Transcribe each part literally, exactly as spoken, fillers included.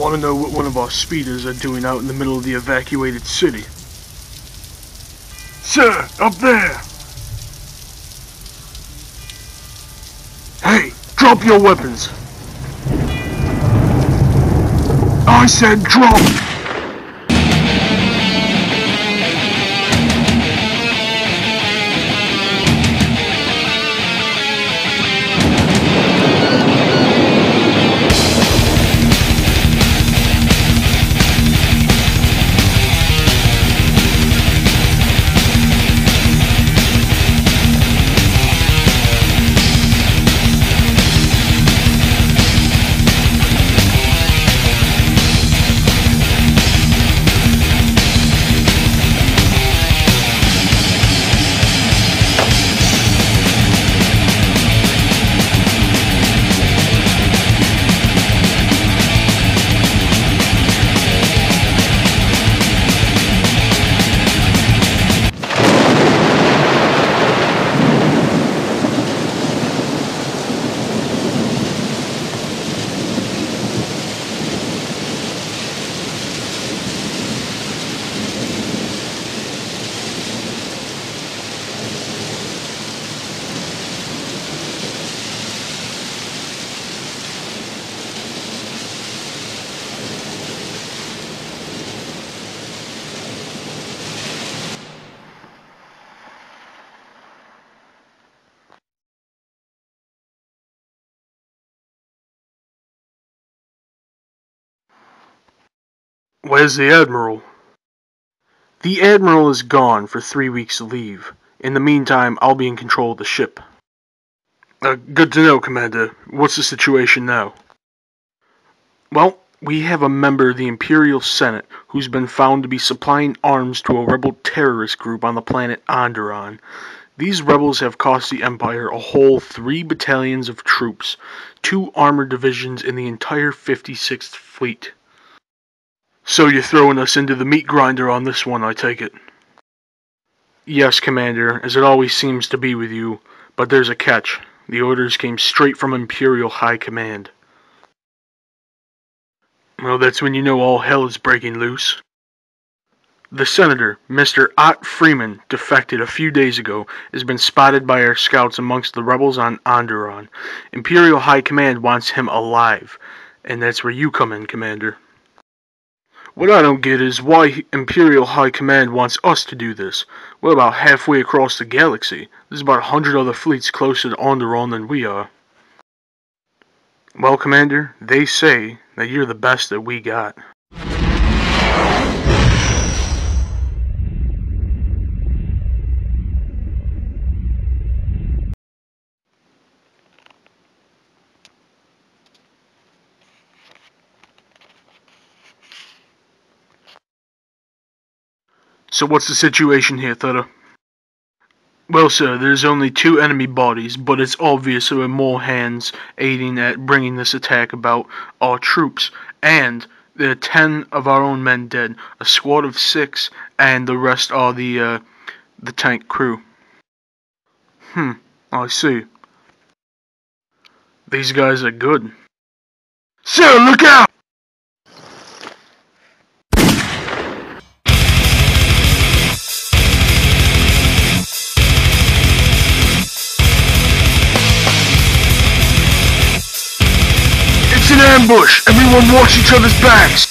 Want to know what one of our speeders are doing out in the middle of the evacuated city? Sir, up there! Hey, drop your weapons! I said drop! Where's the Admiral? The Admiral is gone for three weeks leave. In the meantime, I'll be in control of the ship. Uh, good to know, Commander. What's the situation now? Well, we have a member of the Imperial Senate who's been found to be supplying arms to a rebel terrorist group on the planet Onderon. These rebels have cost the Empire a whole three battalions of troops, two armored divisions, and the entire fifty-sixth Fleet. So you're throwing us into the meat grinder on this one, I take it? Yes, Commander, as it always seems to be with you, but there's a catch. The orders came straight from Imperial High Command. Well, that's when you know all hell is breaking loose. The Senator, Mister Ott Freeman, defected a few days ago, has been spotted by our scouts amongst the rebels on Onderon. Imperial High Command wants him alive, and that's where you come in, Commander. What I don't get is why Imperial High Command wants us to do this. We're about halfway across the galaxy. There's about a hundred other fleets closer to Onderon than we are. Well, Commander, they say that you're the best that we got. So what's the situation here, Theta? Well, sir, there's only two enemy bodies, but it's obvious there are more hands aiding at bringing this attack about our troops, and there are ten of our own men dead, a squad of six, and the rest are the, uh, the tank crew. Hmm, I see. These guys are good. Sir, look out! It's an ambush! Everyone watch each other's backs!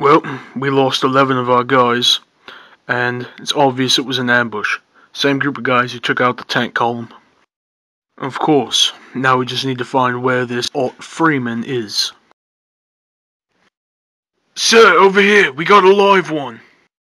Well, we lost eleven of our guys, and it's obvious it was an ambush. Same group of guys who took out the tank column. Of course, now we just need to find where this Alt Freeman is. Sir, over here, we got a live one.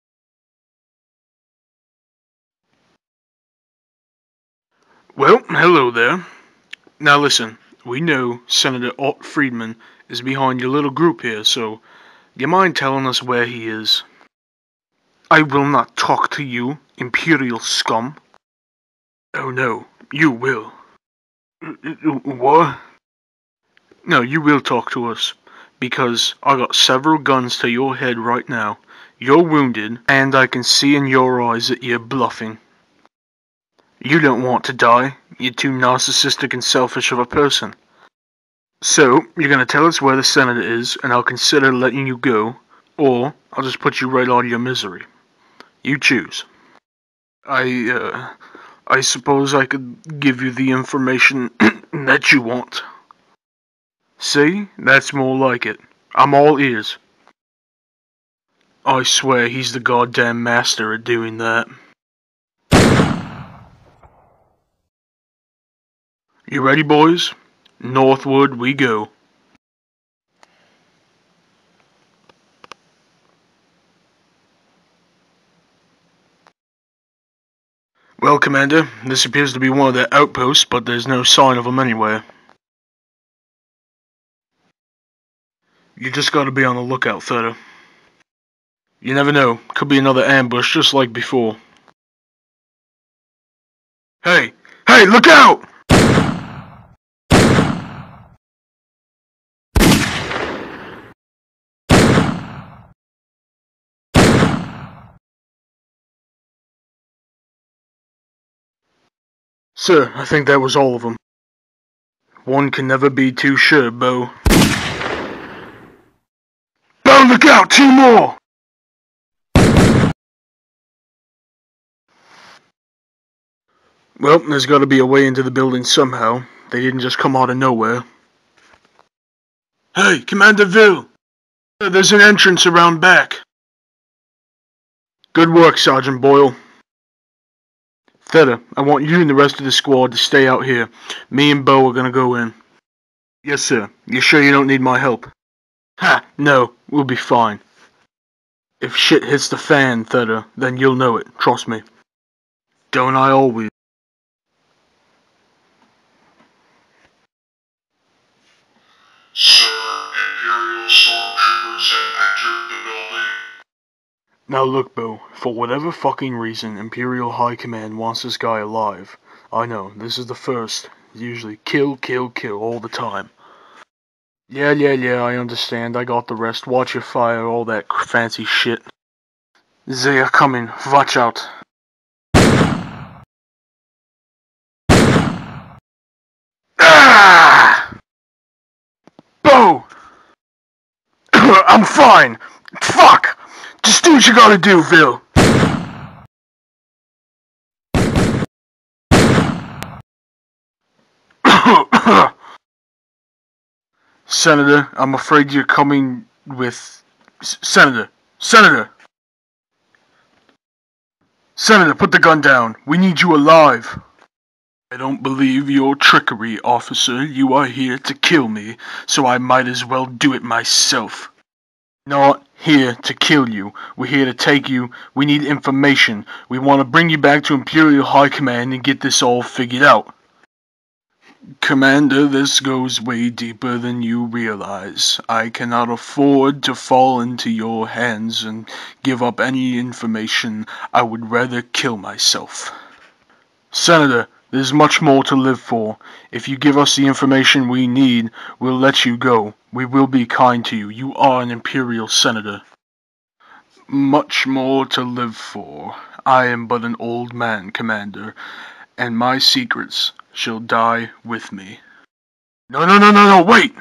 Well, hello there. Now listen, we know Senator Alt Friedman is behind your little group here, so you mind telling us where he is? I will not talk to you, Imperial scum. Oh no, you will. What? No, you will talk to us, because I got several guns to your head right now. You're wounded, and I can see in your eyes that you're bluffing. You don't want to die. You're too narcissistic and selfish of a person. So, you're gonna tell us where the senator is, and I'll consider letting you go, or I'll just put you right out of your misery. You choose. I, uh, I suppose I could give you the information that you want. See? That's more like it. I'm all ears. I swear he's the goddamn master at doing that. You ready, boys? Northward we go. Well, Commander, this appears to be one of their outposts, but there's no sign of them anywhere. You just gotta be on the lookout, Theta. You never know, could be another ambush just like before. Hey! Hey, look out! Sir, I think that was all of them. One can never be too sure, Bo. Bo, look out! Two more! Well, there's gotta be a way into the building somehow. They didn't just come out of nowhere. Hey, Commander Ville! There's an entrance around back. Good work, Sergeant Boyle. Theta, I want you and the rest of the squad to stay out here. Me and Bo are gonna go in. Yes, sir. You sure you don't need my help? Ha! No, we'll be fine. If shit hits the fan, Theta, then you'll know it, trust me. Don't I always? Sir, Imperial stormtroopers have entered the building. Now look, Bo, for whatever fucking reason Imperial High Command wants this guy alive. I know, this is the first. Usually kill, kill, kill all the time. Yeah, yeah, yeah, I understand. I got the rest. Watch your fire, all that fancy shit. They are coming. Watch out. Ah! Bo! I'm fine. Fuck! Just do what you gotta do, Vil. Senator, I'm afraid you're coming with... S Senator! Senator! Senator, put the gun down. We need you alive. I don't believe your trickery, officer. You are here to kill me, so I might as well do it myself. Not here to kill you. We're here to take you. We need information. We want to bring you back to Imperial High Command and get this all figured out. Commander, this goes way deeper than you realize. I cannot afford to fall into your hands and give up any information. I would rather kill myself. Senator, there's much more to live for. If you give us the information we need, we'll let you go. We will be kind to you. You are an Imperial Senator. Much more to live for. I am but an old man, Commander, and my secrets shall die with me. No, no, no, no, no, wait!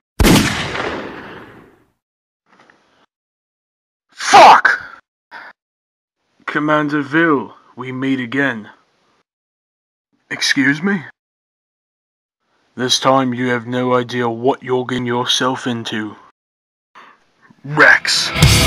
Fuck! Commander Vil, we meet again. Excuse me? This time you have no idea what you're getting yourself into. Rex.